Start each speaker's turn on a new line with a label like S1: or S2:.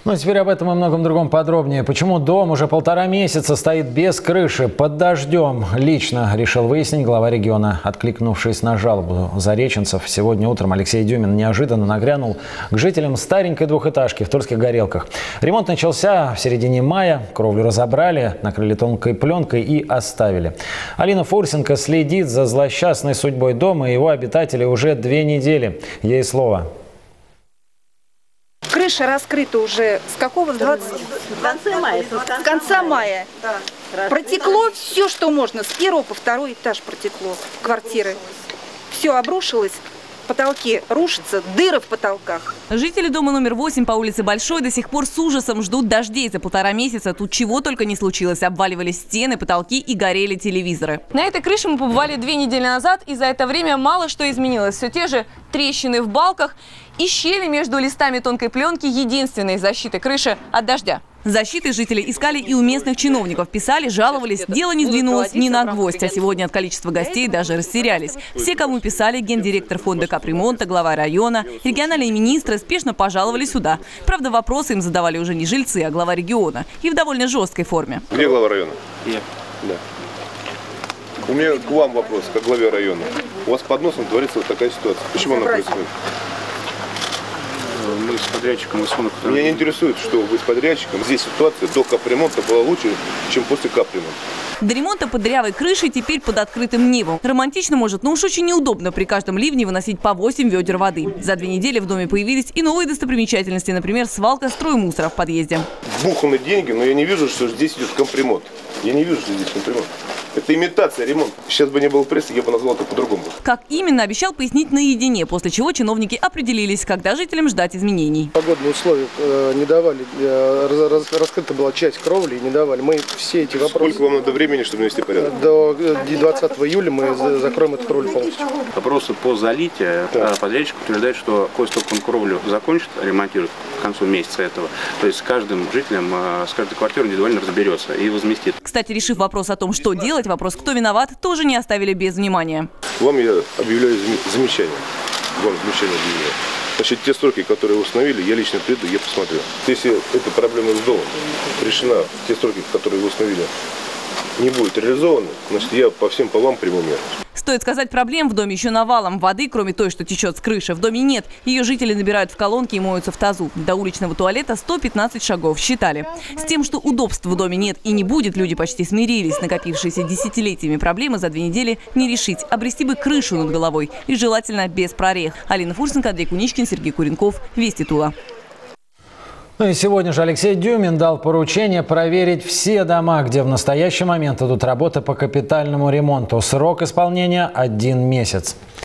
S1: Ну а теперь об этом и многом другом подробнее. Почему дом уже 1,5 месяца стоит без крыши, под дождем? Лично решил выяснить глава региона. Откликнувшись на жалобу зареченцев, сегодня утром Алексей Дюмин неожиданно нагрянул к жителям старенькой двухэтажки в Тульских Горелках. Ремонт начался в середине мая. Кровлю разобрали, накрыли тонкой пленкой и оставили. Алина Фурсенко следит за злосчастной судьбой дома и его обитателей уже 2 недели. Ей слово.
S2: Крыша раскрыта уже с какого? 20? С конца мая. Протекло все, что можно. С 1 по 2 этаж протекло квартиры. Все обрушилось. Потолки рушатся, дыры в потолках.
S3: Жители дома номер 8 по улице Большой до сих пор с ужасом ждут дождей. За 1,5 месяца тут чего только не случилось. Обваливались стены, потолки и горели телевизоры. На этой крыше мы побывали 2 недели назад, и за это время мало что изменилось. Все те же трещины в балках и щели между листами тонкой пленки — единственной защиты крыши от дождя. Защиты жители искали и у местных чиновников. Писали, жаловались, дело не сдвинулось ни на гвоздь. А сегодня от количества гостей даже растерялись. Все, кому писали, гендиректор фонда капремонта, глава района, региональные министры, спешно пожаловали сюда. Правда, вопросы им задавали уже не жильцы, а глава региона. И в довольно жесткой форме.
S4: Где глава района?
S5: Я.
S4: Да. У меня к вам вопрос, как главе района. У вас под носом творится вот такая ситуация. Почему она происходит?
S5: Мы с подрядчиком из фонда.
S4: Меня не интересует, что вы с подрядчиком. Здесь ситуация до капремонта была лучше, чем после капремонта.
S3: До ремонта под дырявой крышей теперь под открытым небом. Романтично может, но уж очень неудобно при каждом ливне выносить по 8 ведер воды. За 2 недели в доме появились и новые достопримечательности, например, свалка строймусора в подъезде.
S4: Вбуханы деньги, но я не вижу, что здесь идет капремонт. Я не вижу, что здесь капремонт. Это имитация ремонта. Сейчас бы не было прессы, я бы назвал это по-другому.
S3: Как именно, обещал пояснить наедине, после чего чиновники определились, когда жителям ждать изменений.
S6: Погодные условия не давали, раскрыта была часть кровли и не давали. Мы все эти вопросы...
S4: Сколько вам надо времени, чтобы навести порядок?
S6: До 20 июля мы закроем эту кровлю полностью.
S5: Вопросы по залитию. Да. Подрядчик утверждает, что после того, как он кровлю закончит ремонтировать к концу месяца этого, то есть с каждым жителем, с каждой квартирой индивидуально разберется и возместит.
S3: Кстати, решив вопрос о том, что делать, вопрос, кто виноват, тоже не оставили без внимания.
S4: Вам я объявляю замечание. Вам замечание объявляю. Значит, те сроки, которые установили, я лично приду, я посмотрю. Если эта проблема с домом решена, те сроки, которые вы установили, не будет реализованы, значит, я по всем полам приму меры.
S3: Стоит сказать, проблем в доме еще навалом. Воды, кроме той, что течет с крыши, в доме нет. Ее жители набирают в колонки и моются в тазу. До уличного туалета 115 шагов. Считали. С тем, что удобств в доме нет и не будет, люди почти смирились. Накопившиеся десятилетиями проблемы за 2 недели не решить. Обрести бы крышу над головой. И желательно без прорех. Алина Фурсенко, Андрей Куничкин, Сергей Куренков. Вести Тула.
S1: Ну и сегодня же Алексей Дюмин дал поручение проверить все дома, где в настоящий момент идут работы по капитальному ремонту. Срок исполнения – 1 месяц.